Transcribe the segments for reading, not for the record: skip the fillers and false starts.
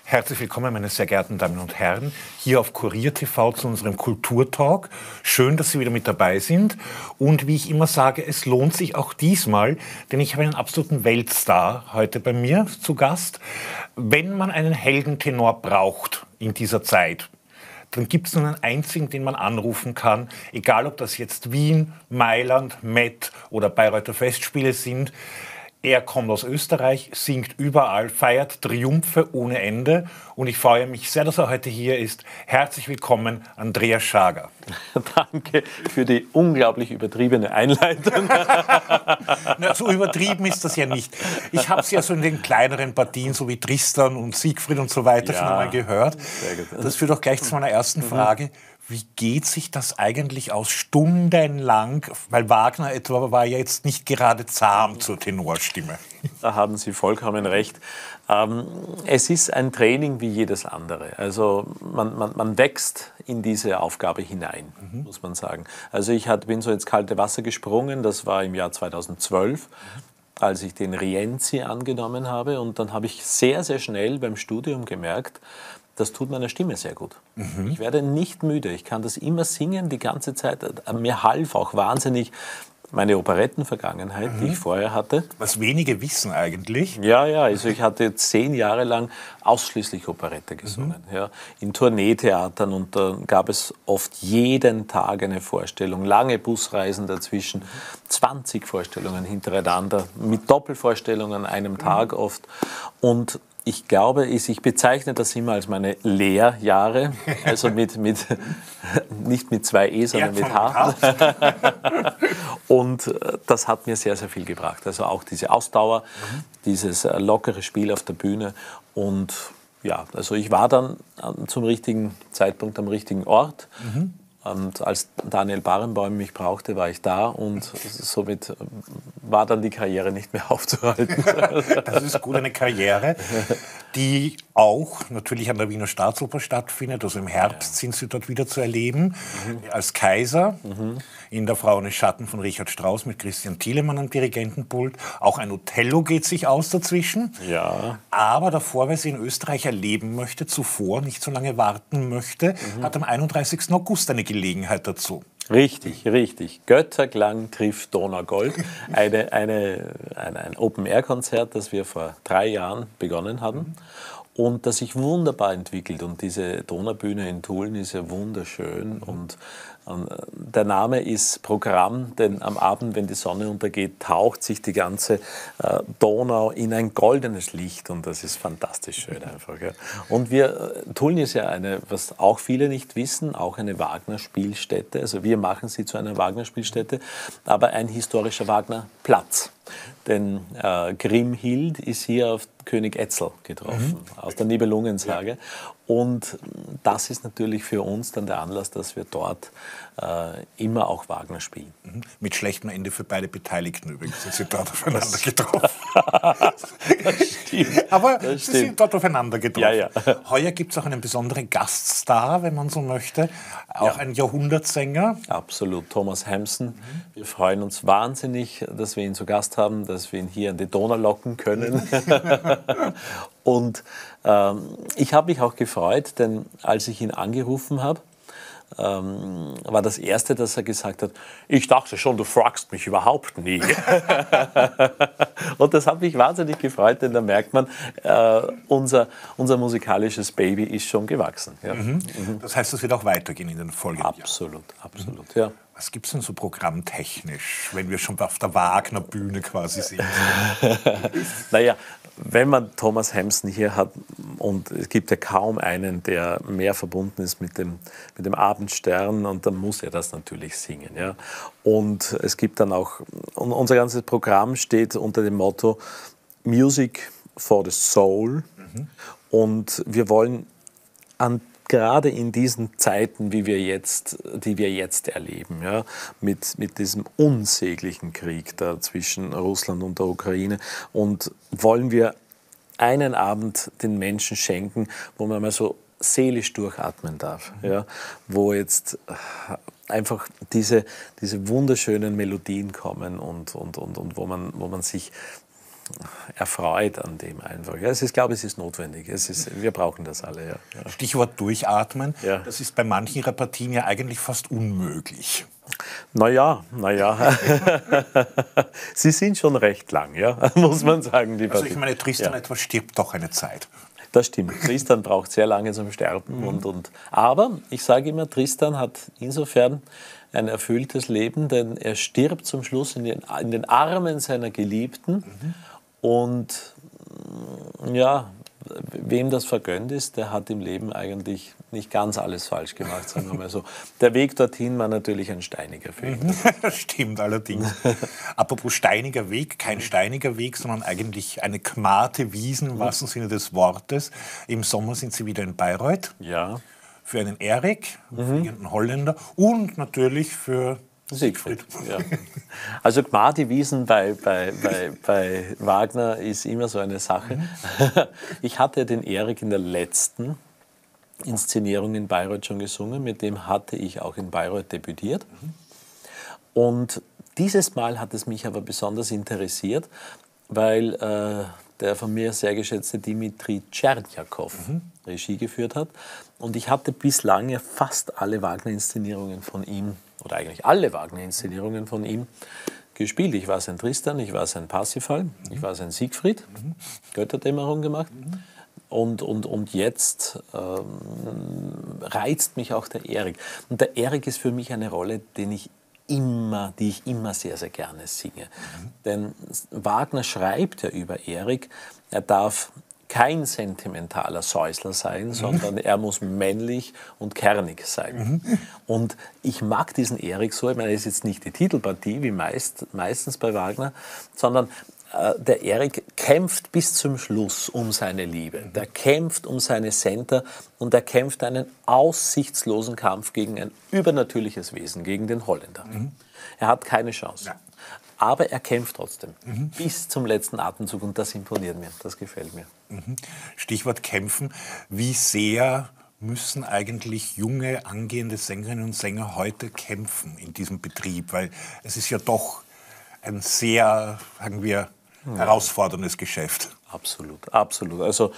Herzlich willkommen, meine sehr geehrten Damen und Herren, hier auf Kurier TV zu unserem Kulturtalk. Schön, dass Sie wieder mit dabei sind. Und wie ich immer sage, es lohnt sich auch diesmal, denn ich habe einen absoluten Weltstar heute bei mir zu Gast. Wenn man einen Heldentenor braucht in dieser Zeit, dann gibt es nur einen einzigen, den man anrufen kann, egal ob das jetzt Wien, Mailand, Met oder Bayreuther Festspiele sind. Er kommt aus Österreich, singt überall, feiert Triumphe ohne Ende und ich freue mich sehr, dass er heute hier ist. Herzlich willkommen, Andreas Schager. Danke für die unglaublich übertriebene Einleitung. Na, so übertrieben ist das ja nicht. Ich habe es ja so in den kleineren Partien, so wie Tristan und Siegfried und so weiter, schon einmal gehört. Das führt auch gleich zu meiner ersten Frage. Wie geht sich das eigentlich aus, stundenlang, weil Wagner etwa war ja jetzt nicht gerade zahm zur Tenorstimme. Da haben Sie vollkommen recht. Es ist ein Training wie jedes andere. Also man wächst in diese Aufgabe hinein, muss man sagen. Also ich bin so ins kalte Wasser gesprungen, das war im Jahr 2012. Als ich den Rienzi angenommen habe, und dann habe ich sehr, sehr schnell beim Studium gemerkt, das tut meiner Stimme sehr gut. Ich werde nicht müde, ich kann das immer singen die ganze Zeit. Mir half auch wahnsinnig meine Operettenvergangenheit, die ich vorher hatte. Was wenige wissen eigentlich. Ja, also ich hatte 10 Jahre lang ausschließlich Operette gesungen, ja, in Tourneetheatern, und da gab es oft jeden Tag eine Vorstellung, lange Busreisen dazwischen, 20 Vorstellungen hintereinander, mit Doppelvorstellungen an einem Tag oft. Und ich glaube, ich bezeichne das immer als meine Lehrjahre, also nicht mit 2 E, sondern mit H. Und das hat mir sehr, sehr viel gebracht. Also auch diese Ausdauer, dieses lockere Spiel auf der Bühne. Und ja, also ich war dann zum richtigen Zeitpunkt am richtigen Ort. Und als Daniel Barenboim mich brauchte, war ich da, und somit war dann die Karriere nicht mehr aufzuhalten. Das ist gut, eine Karriere, die auch natürlich an der Wiener Staatsoper stattfindet. Also im Herbst sind Sie dort wieder zu erleben, als Kaiser, in der Frau ohne Schatten von Richard Strauss mit Christian Thielemann am Dirigentenpult. Auch ein Othello geht sich aus dazwischen. Ja. Aber davor, wer sie in Österreich erleben möchte, zuvor nicht so lange warten möchte, hat am 31. August eine Gelegenheit dazu. Richtig. Götterklang trifft Donaugold. Ein Open-Air-Konzert, das wir vor 3 Jahren begonnen haben und das sich wunderbar entwickelt. Und diese Donaubühne in Tulln ist ja wunderschön. Und der Name ist Programm, denn am Abend, wenn die Sonne untergeht, taucht sich die ganze Donau in ein goldenes Licht, und das ist fantastisch schön einfach. Ja. Und Tulln ist ja was auch viele nicht wissen, auch eine Wagner-Spielstätte. Also wir machen sie zu einer Wagner-Spielstätte, aber ein historischer Wagner-Platz. Denn Grimhild ist hier auf König Etzel getroffen, aus der Nibelungensage. Ja. Und das ist natürlich für uns dann der Anlass, dass wir dort immer auch Wagner spielen. Mit schlechtem Ende für beide Beteiligten übrigens, sind sie dort aufeinander getroffen. Das stimmt. Aber sie sind dort aufeinander getroffen. Ja. Heuer gibt es auch einen besonderen Gaststar, wenn man so möchte, auch ein Jahrhundertsänger. Absolut, Thomas Hampson. Wir freuen uns wahnsinnig, dass wir ihn zu Gast haben, dass wir ihn hier an die Donau locken können. Und ich habe mich auch gefreut, denn als ich ihn angerufen habe, war das Erste, dass er gesagt hat, ich dachte schon, du fragst mich überhaupt nie. Und das hat mich wahnsinnig gefreut, denn da merkt man, unser musikalisches Baby ist schon gewachsen. Ja. Das heißt, es wird auch weitergehen in den folgenden Jahren. Absolut, ja. Was gibt es denn so programmtechnisch, wenn wir schon auf der Wagner-Bühne quasi sind? Naja, wenn man Thomas Hampson hier hat, und es gibt ja kaum einen, der mehr verbunden ist mit dem Abendstern, und dann muss er das natürlich singen. Ja. Und es gibt dann auch, unser ganzes Programm steht unter dem Motto Music for the Soul. Und wir wollen gerade in diesen Zeiten, die wir jetzt erleben, ja, mit diesem unsäglichen Krieg da zwischen Russland und der Ukraine, und wollen wir einen Abend den Menschen schenken, wo man mal so seelisch durchatmen darf, ja, wo jetzt einfach diese wunderschönen Melodien kommen und wo man sich erfreut an dem einfach. Ja, ich glaube, es ist notwendig. Wir brauchen das alle. Ja. Stichwort Durchatmen. Ja. Das ist bei manchen Ihrer Partien ja eigentlich fast unmöglich. Naja. Sie sind schon recht lang, ja, muss man sagen. Die also ich meine, Tristan etwa stirbt doch eine Zeit. Das stimmt. Tristan braucht sehr lange zum Sterben. Aber ich sage immer, Tristan hat insofern ein erfülltes Leben, denn er stirbt zum Schluss in den Armen seiner Geliebten. Und ja, wem das vergönnt ist, der hat im Leben eigentlich nicht ganz alles falsch gemacht, sagen wir mal so. Der Weg dorthin war natürlich ein steiniger Weg. Das stimmt allerdings. Apropos steiniger Weg, kein steiniger Weg, sondern eigentlich eine gmate Wiesen im wahrsten Sinne des Wortes. Im Sommer sind Sie wieder in Bayreuth. Ja. Für einen Erik, einen Holländer und natürlich für Siegfried. Ja. Also gmate Wiesen bei Wagner ist immer so eine Sache. Ich hatte den Erik in der letzten Inszenierung in Bayreuth schon gesungen, mit dem hatte ich auch in Bayreuth debütiert. Und dieses Mal hat es mich aber besonders interessiert, weil der von mir sehr geschätzte Dimitri Tscherdjakow Regie geführt hat. Und ich hatte bislang ja fast alle Wagner-Inszenierungen von ihm, oder eigentlich alle Wagner-Inszenierungen von ihm, gespielt. Ich war sein Tristan, ich war sein Parsifal, ich war sein Siegfried, Götterdämmerung gemacht. Und jetzt reizt mich auch der Erik. Und der Erik ist für mich eine Rolle, die ich immer sehr, sehr gerne singe. Denn Wagner schreibt ja über Erik, er darf kein sentimentaler Säusler sein, sondern er muss männlich und kernig sein. Und ich mag diesen Erik so, ich meine, es ist jetzt nicht die Titelpartie, wie meistens bei Wagner, sondern der Erik kämpft bis zum Schluss um seine Liebe. Der kämpft um seine Center und er kämpft einen aussichtslosen Kampf gegen ein übernatürliches Wesen, gegen den Holländer. Er hat keine Chance. Ja. Aber er kämpft trotzdem bis zum letzten Atemzug und das imponiert mir, das gefällt mir. Stichwort kämpfen. Wie sehr müssen eigentlich junge, angehende Sängerinnen und Sänger heute kämpfen in diesem Betrieb? Weil es ist ja doch ein sehr, sagen wir, herausforderndes Geschäft. Absolut, absolut. Also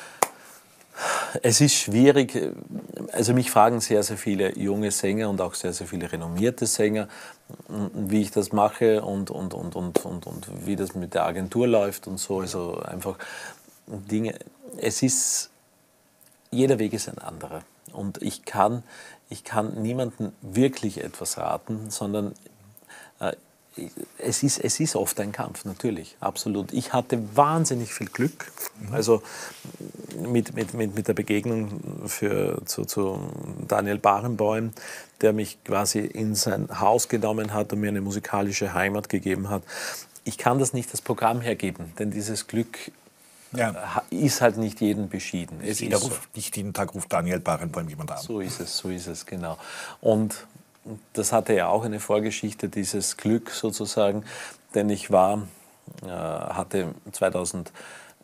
es ist schwierig, also mich fragen sehr, sehr viele junge Sänger und auch sehr, sehr viele renommierte Sänger, wie ich das mache und wie das mit der Agentur läuft und so, also einfach Dinge. Jeder Weg ist ein anderer und ich kann niemandem wirklich etwas raten, sondern es ist oft ein Kampf, natürlich, absolut. Ich hatte wahnsinnig viel Glück, also mit der Begegnung zu Daniel Barenboim, der mich quasi in sein Haus genommen hat und mir eine musikalische Heimat gegeben hat. Ich kann das nicht das Programm hergeben, denn dieses Glück ist halt nicht jedem beschieden. Nicht jeden Tag ruft Daniel Barenboim jemand an. So ist es, genau. Und das hatte ja auch eine Vorgeschichte, dieses Glück sozusagen, denn ich hatte 2012,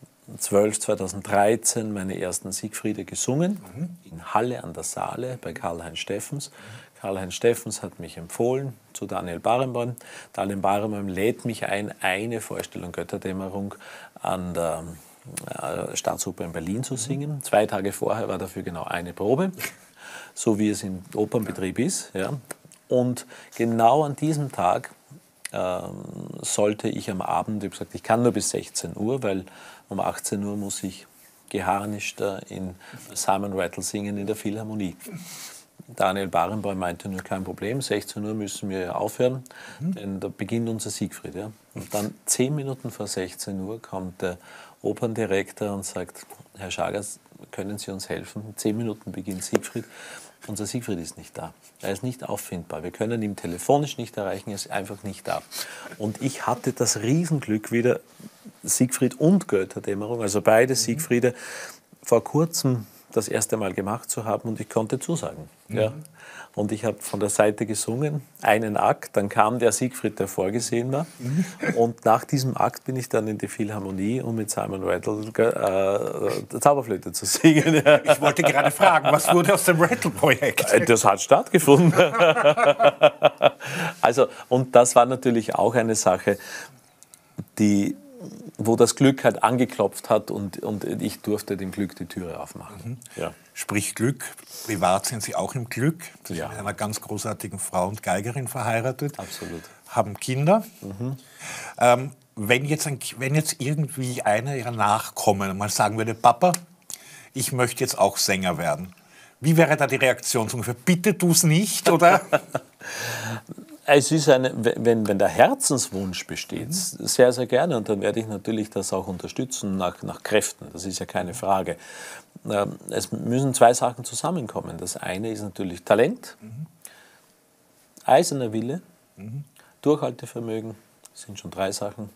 2013 meine ersten Siegfriede gesungen, in Halle an der Saale bei Karl-Heinz Steffens. Karl-Heinz Steffens hat mich empfohlen zu Daniel Barenboim. Daniel Barenboim lädt mich ein, eine Vorstellung Götterdämmerung an der Staatsoper in Berlin zu singen. 2 Tage vorher war dafür genau eine Probe, so wie es im Opernbetrieb ist. Ja. Und genau an diesem Tag sollte ich am Abend, ich habe gesagt, ich kann nur bis 16 Uhr, weil um 18 Uhr muss ich geharnischt in Simon Rattle singen in der Philharmonie. Daniel Barenboim meinte nur, kein Problem, 16 Uhr müssen wir aufhören, denn da beginnt unser Siegfried. Ja. Und dann 10 Minuten vor 16 Uhr kommt der Operndirektor und sagt, Herr Schagers, können Sie uns helfen? In 10 Minuten beginnt Siegfried. Unser Siegfried ist nicht da. Er ist nicht auffindbar. Wir können ihn telefonisch nicht erreichen, er ist einfach nicht da. Und ich hatte das Riesenglück, wieder Siegfried und Götterdämmerung, also beide Siegfriede, vor kurzem das erste Mal gemacht zu haben und ich konnte zusagen. Ja. Und ich habe von der Seite gesungen, einen Akt, dann kam der Siegfried, der vorgesehen war. Und nach diesem Akt bin ich dann in die Philharmonie, um mit Simon Rattle Zauberflöte zu singen. Ich wollte gerade fragen, was wurde aus dem Rattle-Projekt? Das hat stattgefunden. Also, und das war natürlich auch eine Sache, die wo das Glück halt angeklopft hat und ich durfte dem Glück die Türe aufmachen. Ja. Sprich Glück, privat sind Sie auch im Glück. Sie sind Ja. mit einer ganz großartigen Frau und Geigerin verheiratet. Absolut. Haben Kinder. Wenn jetzt irgendwie einer Ihrer Nachkommen mal sagen würde, Papa, ich möchte jetzt auch Sänger werden. Wie wäre da die Reaktion? So ungefähr, bitte tu's nicht, oder? Es ist wenn der Herzenswunsch besteht, sehr, sehr gerne. Und dann werde ich natürlich das auch unterstützen nach Kräften. Das ist ja keine Frage. Es müssen zwei Sachen zusammenkommen. Das eine ist natürlich Talent, eiserner Wille, Durchhaltevermögen. Das sind schon drei Sachen.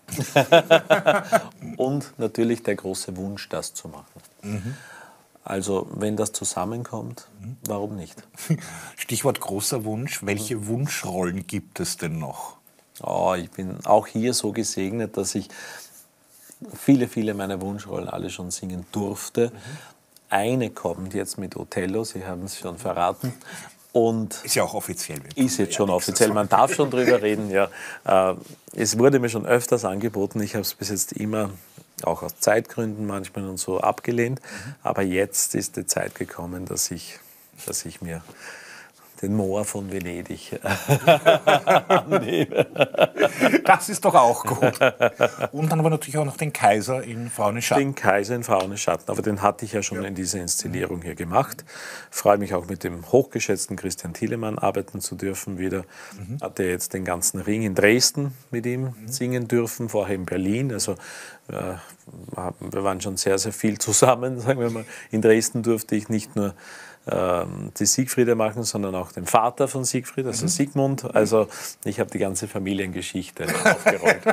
Und natürlich der große Wunsch, das zu machen. Also wenn das zusammenkommt, warum nicht? Stichwort großer Wunsch. Welche Wunschrollen gibt es denn noch? Oh, ich bin auch hier so gesegnet, dass ich viele meiner Wunschrollen alle schon singen durfte. Eine kommt jetzt mit Othello, Sie haben es schon verraten. Und ist ja auch offiziell. Ist jetzt schon offiziell, man darf schon drüber reden. Ja. Es wurde mir schon öfters angeboten, ich habe es bis jetzt immer, auch aus Zeitgründen manchmal und so, abgelehnt. Aber jetzt ist die Zeit gekommen, dass ich mir den Moor von Venedig annehme. Das ist doch auch gut. Und dann aber natürlich auch noch den Kaiser in Frauenes Schatten. Den Kaiser in Frauenes Schatten, aber den hatte ich ja schon in dieser Inszenierung hier gemacht. Freue mich auch mit dem hochgeschätzten Christian Thielemann arbeiten zu dürfen wieder. Hatte jetzt den ganzen Ring in Dresden mit ihm singen dürfen, vorher in Berlin. Also wir waren schon sehr, sehr viel zusammen, sagen wir mal. In Dresden durfte ich nicht nur die Siegfriede machen, sondern auch den Vater von Siegfried, also Sigmund. Also ich habe die ganze Familiengeschichte aufgerollt.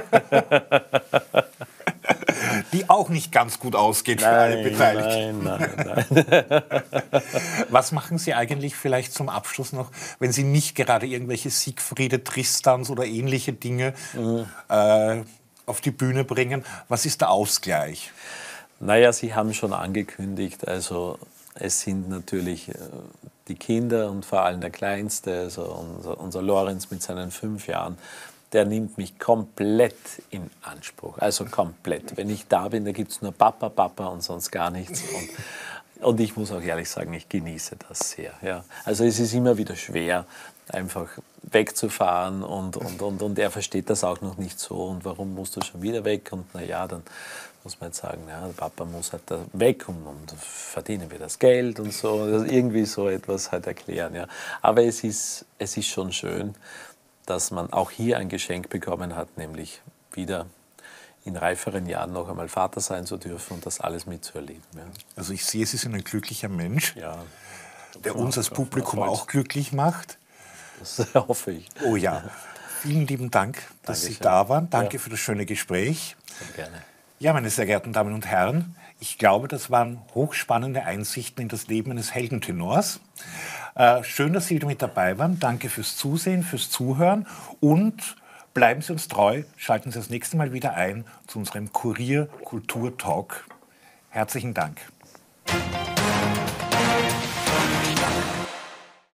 Die auch nicht ganz gut ausgeht für alle Beteiligten. Nein. Was machen Sie eigentlich vielleicht zum Abschluss noch, wenn Sie nicht gerade irgendwelche Siegfriede, Tristans oder ähnliche Dinge auf die Bühne bringen? Was ist der Ausgleich? Naja, Sie haben schon angekündigt, also es sind natürlich die Kinder und vor allem der Kleinste, also unser Lorenz mit seinen 5 Jahren, der nimmt mich komplett in Anspruch, also komplett. Wenn ich da bin, da gibt es nur Papa, Papa und sonst gar nichts. Und ich muss auch ehrlich sagen, ich genieße das sehr. Ja. Also es ist immer wieder schwer, einfach wegzufahren und er versteht das auch noch nicht so. Und warum musst du schon wieder weg? Und naja, dann muss man jetzt sagen, ja, der Papa muss halt da weg und verdienen wir das Geld und so. Also irgendwie so etwas halt erklären. Ja. Aber es ist schon schön, dass man auch hier ein Geschenk bekommen hat, nämlich wieder in reiferen Jahren noch einmal Vater sein zu dürfen und das alles mitzuerleben. Ja. Also ich sehe, Sie sind ein glücklicher Mensch, Ja, der uns als Publikum auch glücklich macht. das hoffe ich. Oh ja. Vielen lieben Dank, dass Sie da waren. Danke für das schöne Gespräch. Sehr gerne. Ja, meine sehr geehrten Damen und Herren, ich glaube, das waren hochspannende Einsichten in das Leben eines Heldentenors. Schön, dass Sie wieder mit dabei waren. Danke fürs Zusehen, fürs Zuhören und bleiben Sie uns treu. Schalten Sie das nächste Mal wieder ein zu unserem Kurier Kultur Talk. Herzlichen Dank.